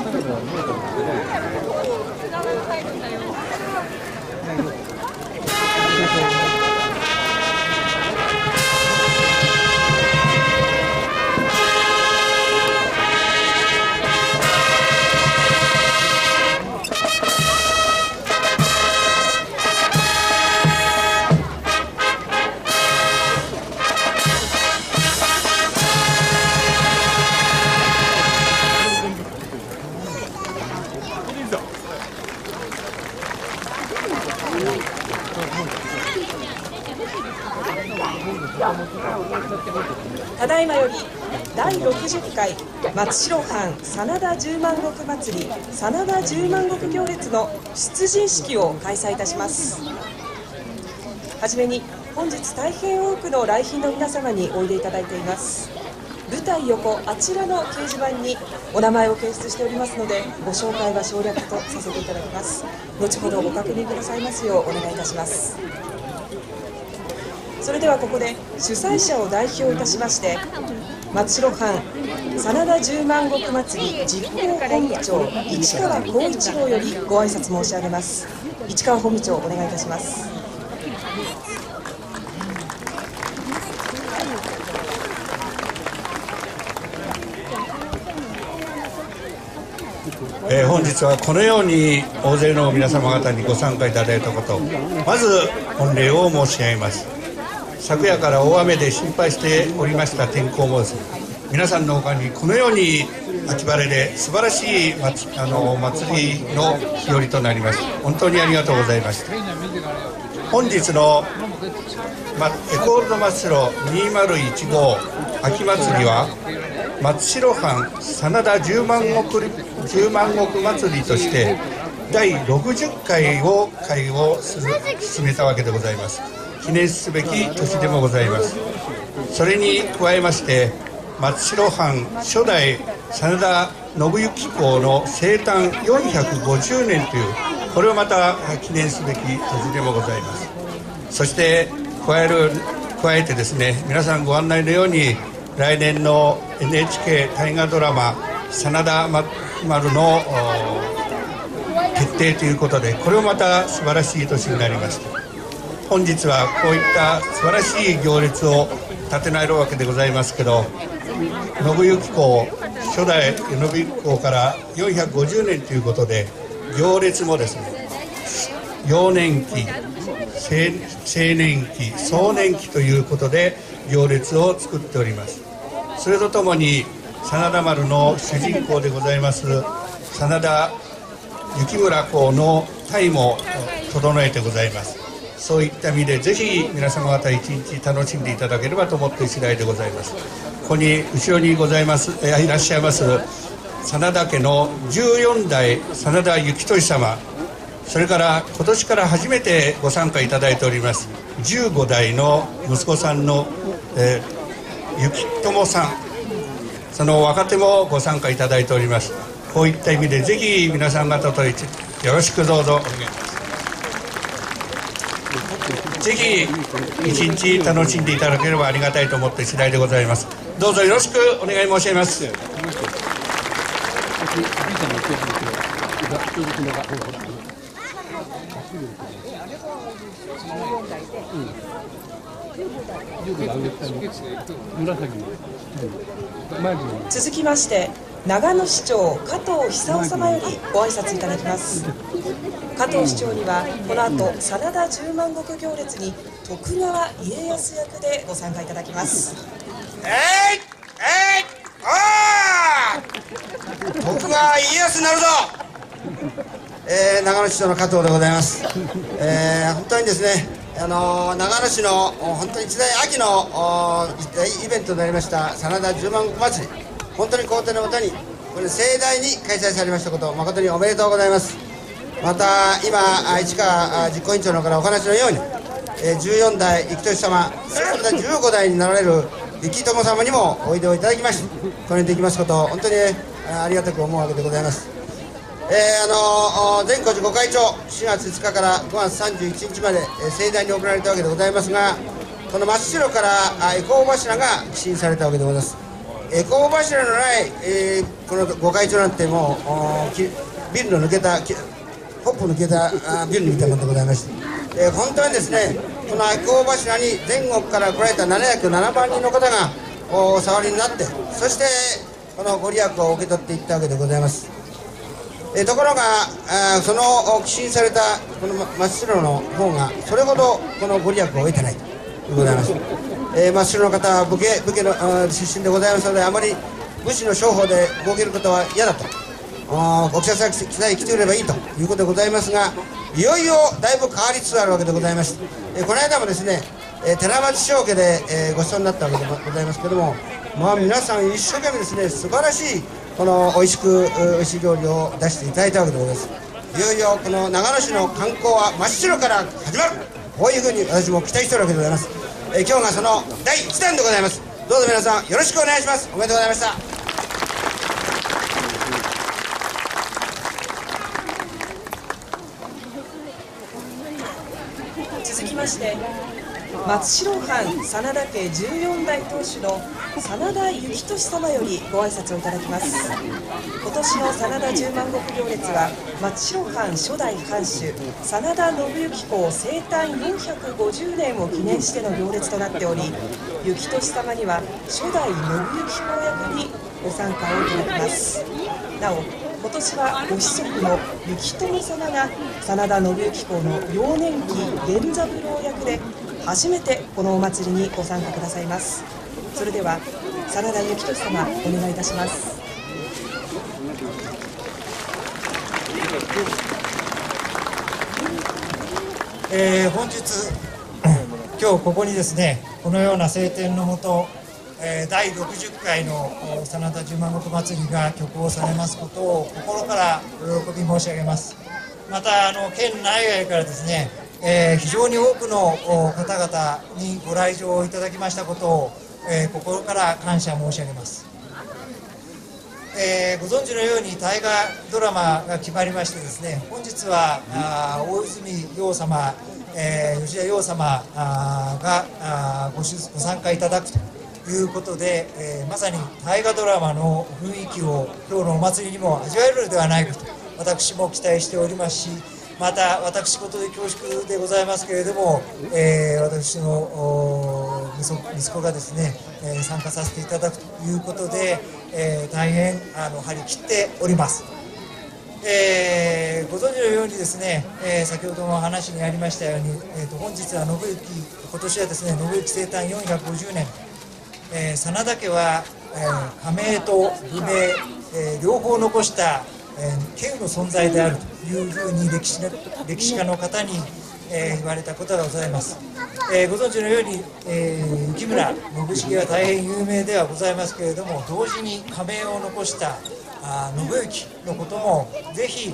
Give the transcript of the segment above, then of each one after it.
ただいまより第60回松代藩真田十万石祭り真田十万石行列の出陣式を開催いたします。はじめに本日大変多くの来賓の皆様においでいただいています。舞台横あちらの掲示板にお名前を掲出しておりますので、ご紹介は省略とさせていただきます。後ほどご確認くださいますようお願いいたします。それではここで主催者を代表いたしまして、松代藩真田十万石祭り実行本部長市川光一郎よりご挨拶申し上げます。市川本部長、お願いいたします。 本日はこのように大勢の皆様方にご参加いただいたこと、まず御礼を申し上げます。昨夜から大雨で心配しておりました天候もですね、皆さんの他にこのように秋晴れで素晴らしい祭りの日和となります。本当にありがとうございました。本日のエコールド松代2015秋祭りは、松代藩真田十万石祭りとして第60回を進めたわけでございます。記念すべき年でもございます。それに加えまして、松代藩初代真田信行公の生誕450年という、これをまた記念すべき年でもございます。そして加えてですね、皆さんご案内のように、来年の NHK 大河ドラマ真田丸の決定ということで、これもまた素晴らしい年になりました。本日はこういった素晴らしい行列を立てられるわけでございますけど、信行公初代信行公から450年ということで、行列もですね、幼年期、青年期、壮年期ということで行列を作っております。それとともに真田丸の主人公でございます真田幸村公の隊も整えてございます。そういった意味でぜひ皆様方一日楽しんでいただければと思っている次第でございます。ここに後ろにございますいらっしゃいます真田家の14代真田幸俊様、それから今年から初めてご参加いただいております15代の息子さんの、幸友さん、その若手もご参加いただいております。こういった意味でぜひ皆さん方とよろしくどうぞお願いします。ぜひ一日楽しんでいただければありがたいと思って次第でございます。どうぞよろしくお願い申し上げます。 続きまして長野市長加藤久夫様よりご挨拶いただきます。加藤市長にはこの後真田十万石行列に徳川家康役でご参加いただきます。 徳川家康になるぞ。長野市長の加藤でございます。本当にですね、長野市の本当に一大秋の一大イベントになりました真田十万石祭り、本当に皇帝のもとにこれ盛大に開催されましたこと、誠におめでとうございます。また今市川実行委員長のからお話のように、14代幸俊様、それから15代になられる幸友様にもおいでをいただきまして、これにできますことを本当にありがたく思うわけでございます。善光寺御開帳4月5日から5月31日まで盛大に行われたわけでございますが、この真っ白から回向柱が寄進されたわけでございます。 香柱のない、このご会長なんてもうビルの抜けたホップ抜けたビルみたいなものでございまして、本当にですね、この香柱に全国から来られた707万人の方がお触りになって、そしてこのご利益を受け取っていったわけでございます。ところがその寄進されたこの真っ白の方がそれほどこのご利益を得てないとございます。真っ白の方は武家の出身でございますので、あまり武士の商法で動けることは嫌だと、お客さん来てくればいいということでございますが、いよいよだいぶ変わりつつあるわけでございまして、この間もですね、寺町商家でごちそうになったわけでございますけれども、皆さん一生懸命ですね、素晴らしいこの美味しい料理を出していただいたわけでございます。いよいよこの長野市の観光は真っ白から始まる、こういうふうに私も期待しておるわけでございます。今日がその第1弾でございます。どうぞ皆さんよろしくお願いします。おめでとうございました。 続きまして松代藩真田家14代当主の真田幸俊様よりご挨拶をいただきます。今年の真田十万石行列は松代藩初代藩主真田信行公生誕450年を記念しての行列となっており、幸俊様には初代信行公役にご参加をいただきます。なお今年はご子息の幸富様が真田信行公の幼年期源三郎役で初めてこのお祭りにご参加くださいます。それでは真田幸俊様お願いいたします。 本日今日ここにですね、このような晴天のもと、第60回の真田十万石祭りが挙行されますことを心からお喜び申し上げます。また県内外からですね、非常に多くの方々にご来場いただきましたことを、心から感謝申し上げます。ご存知のように大河ドラマが決まりましてですね、本日は大泉洋様、吉田洋様がご参加いただくということで、まさに大河ドラマの雰囲気を今日のお祭りにも味わえるのではないかと私も期待しておりますし、また私事で恐縮でございますけれども、私の息子がですね、参加させていただくということで、大変張り切っております。ご存知のようにですね、先ほどの話にありましたように、本日は今年はですね信行生誕450年、真田家は、家名と武名、両方残した稀有の存在であるというふうに歴史家の方に、言われたことがございます。ご存知のように、浮村信繁は大変有名ではございますけれども、同時に家名を残した信行のこともぜひ、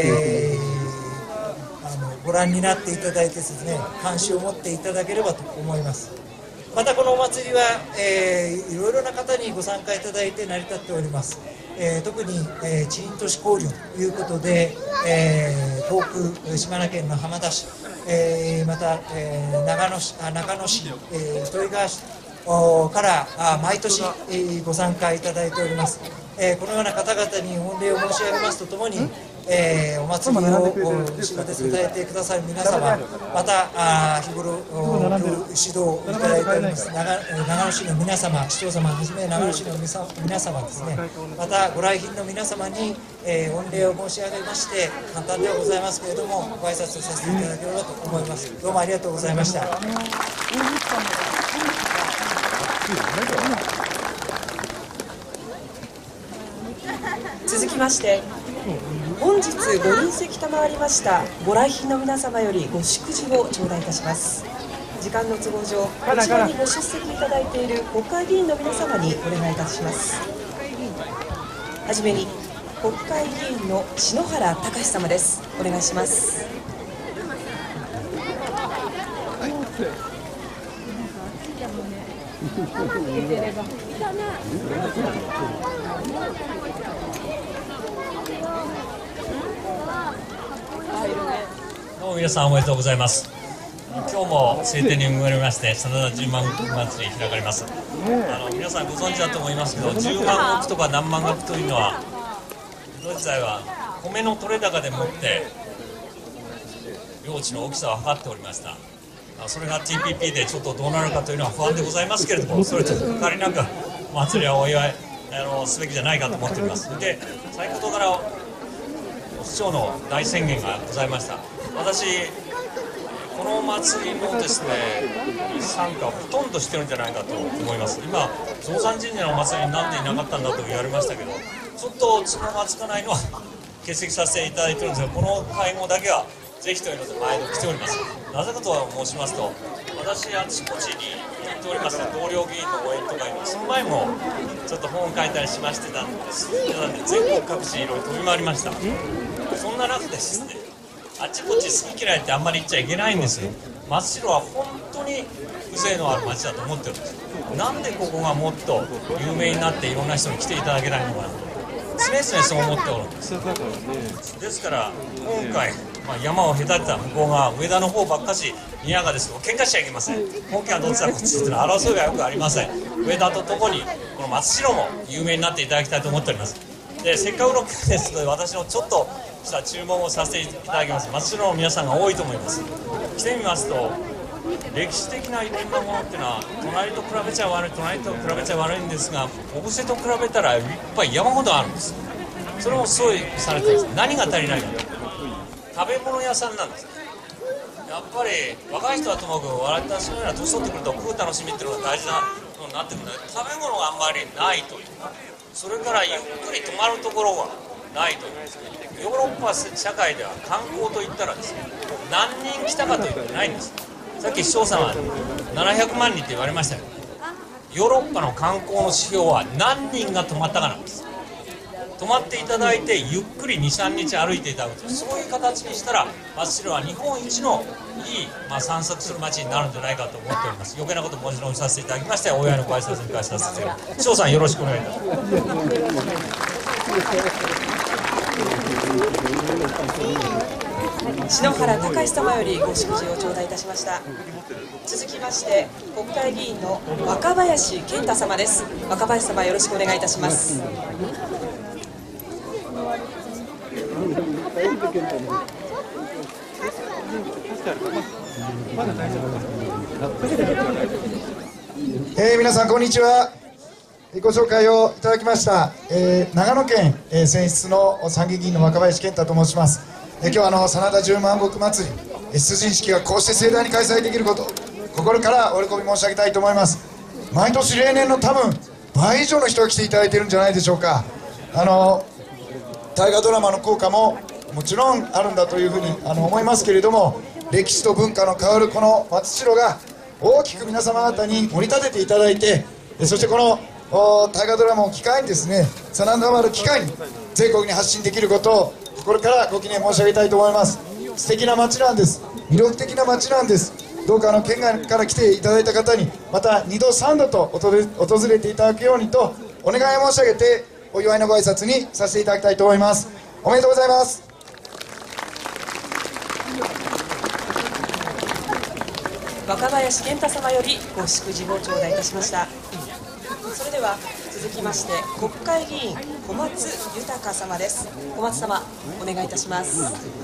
ご覧になっていただいてですね、関心を持っていただければと思います。またこのお祭りは、いろいろな方にご参加いただいて成り立っております。特に、地員都市交流ということで、遠く島根県の浜田市、また、中野市、糸魚川市から毎年、ご参加いただいております。このような方々に御礼を申し上げますとともに、お祭りを後ろで支えてくださる皆様、また日頃指導をいただいております長野市の皆様、市長様はじめ長野市の皆様ですね、またご来賓の皆様に、御礼を申し上げまして、簡単ではございますけれどもご挨拶をさせていただければと思います。どうもありがとうございました。 続きまして本日ご臨席賜りましたご来賓の皆様よりご祝辞を頂戴いたします。時間の都合上こちらにご出席いただいている国会議員の皆様にお願いいたします。はじめに国会議員の篠原隆様です。お願いします。 どうも皆さんおめでとうございます。今日も晴天に恵まれまして真田十万石祭り開かれます。皆さんご存知だと思いますけど、10万石とか何万石というのは江戸時代は米の取れ高でもって領地の大きさを測っておりました。それが TPP でちょっとどうなるかというのは不安でございますけれども、それと変わりなく祭りはお祝いすべきじゃないかと思っております。で、先ほどから市長の大宣言がございました。私このお祭りのですね参加をほとんどしてるんじゃないかと思います。今増産神社のお祭りになんでいなかったんだと言われましたけど、ちょっと都合がつかないのは欠席させていただいてるんですが、この会合だけはぜひというので毎度来ております。なぜかと申しますと、私あちこちに行っております同僚議員の応援とかにその前もちょっと本を書いたりしましてたんで全国各地いろいろ飛び回りました。そんな中でですね、あちこち好き嫌いってあんまり言っちゃいけないんですよ。松代は本当に風情のある町だと思ってるんです。なんでここがもっと有名になっていろんな人に来ていただけないのかなと常々そう思っておるんです。ですから今回、山を隔てた向こう側上田の方ばっかしにやがですけど喧嘩しちゃいけません。本家はどっちだこっちっていうのは争いがよくありません。上田とともにこの松代も有名になっていただきたいと思っております。で、せっかくの機会ですので私のちょっとした注文をさせていただきます。松代の皆さんが多いと思います。来てみますと歴史的ないろんなものっていうのは隣と比べちゃ悪いんですが、小布施と比べたらいっぱい山ほどあるんです。それもすごいされてるんです。何が足りないかと、食べ物屋さんなんです。やっぱり若い人はともかく私のような年取ってくると食う楽しみっていうのが大事なものになってくるので、食べ物があんまりないという、それからゆっくり泊まるところがないという、ヨーロッパ社会では観光といったらですね、何人来たかというとないんです。さっき市長さんは700万人って言われましたよ。ヨーロッパの観光の指標は何人が泊まったかなんです。泊まっていただいてゆっくり 2,3 日歩いていただくと、そういう形にしたら松代は日本一のいい、散策する街になるんじゃないかと思っております。余計なこともちろんさせていただきましてお祝いのご挨拶に返させていただきます。市長さんよろしくお願いいたします。 篠原隆様よりご祝辞を頂戴いたしました。続きまして国会議員の若林健太様です。若林様よろしくお願いいたします。 皆さんこんにちは。ご紹介をいただきました、長野県、選出の参議院議員の若林健太と申します。今日は真田十万石祭り出陣式がこうして盛大に開催できること、心からお喜び申し上げたいと思います。毎年例年の多分倍以上の人が来ていただいているんじゃないでしょうか。大河ドラマの効果ももちろんあるんだというふうに思いますけれども、歴史と文化の変わるこの松代が大きく皆様方に盛り立てていただいて、そしてこの大河ドラマを機会にですね、真田丸機会に全国に発信できることを心からご記念申し上げたいと思います。素敵な街なんです。魅力的な街なんです。どうか県外から来ていただいた方にまた2度3度と訪れていただくようにとお願い申し上げて、お祝いのご挨拶にさせていただきたいと思います。おめでとうございます。 若林健太様よりご祝辞を頂戴いたしました。それでは続きまして国会議員小松豊様です。小松様お願いいたします。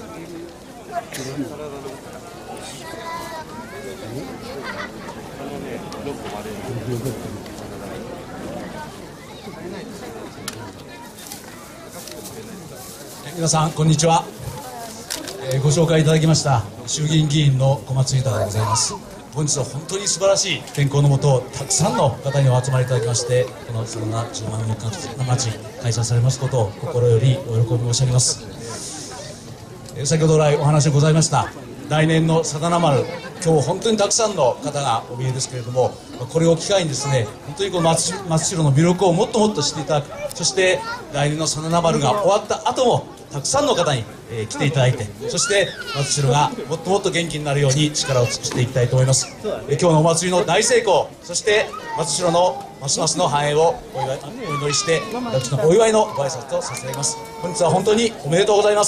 皆さんこんにちは。ご紹介いただきました衆議院議員の小松豊でございます。本日は本当に素晴らしい天候のもと、たくさんの方にお集まりいただきまして、この真田十万石祭り開催されますことを心よりお喜び申し上げます。先ほど来お話ございました来年の真田丸、今日本当にたくさんの方がお見えですけれども、これを機会にですね、本当にこの松代の魅力をもっともっと知っていただく、そして来年の真田丸が終わった後もたくさんの方に、来ていただいて、そして松代がもっともっと元気になるように力を尽くしていきたいと思います。今日のお祭りの大成功、そして松代のますますの繁栄をお祈りして、私のお祝いのご挨拶とさせていただきます。本日は本当におめでとうございます。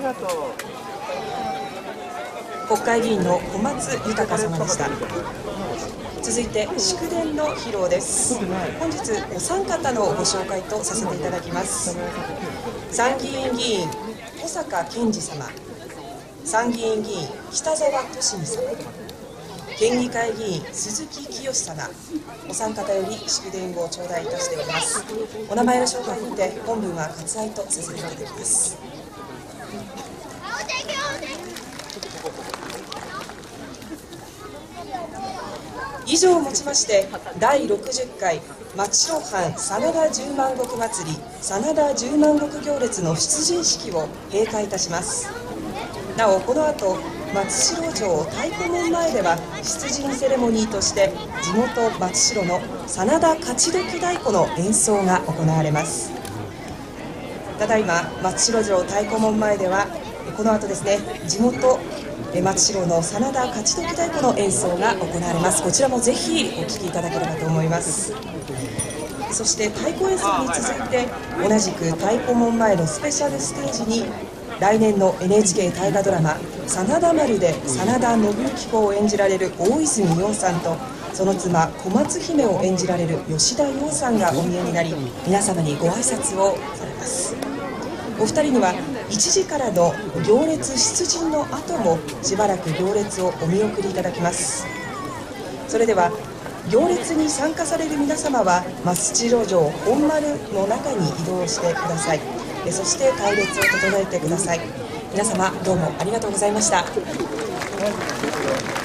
国会議員の小松豊様でした。続いて祝電の披露です。本日お三方のご紹介とさせていただきます。参議院議員保坂健二様、参議院議員北沢利美様、県議会議員鈴木清様、お三方より祝電を頂戴いたしております。お名前の紹介をもって本文は割愛とさせていただきます。以上をもちまして第60回松代藩真田十万石祭り真田十万石行列の出陣式を閉会いたします。なおこの後松代城太鼓門前では出陣セレモニーとして地元松代の真田勝どき太鼓の演奏が行われます。ただいま松代城太鼓門前ではこの後ですね、地元松代の真田勝どき太鼓の演奏が行われます。こちらもぜひお聴きいただければと思います。そして太鼓演奏に続いて同じく太鼓門前のスペシャルステージに来年の NHK 大河ドラマ「真田丸」で真田信之公を演じられる大泉洋さんとその妻小松姫を演じられる吉田羊さんがお見えになり、皆様にご挨拶をされます。お二人には1時からの行列出陣の後もしばらく行列をお見送りいただきます。それでは行列に参加される皆様は松代城本丸の中に移動してください。そして隊列を整えてください。皆様どうもありがとうございました。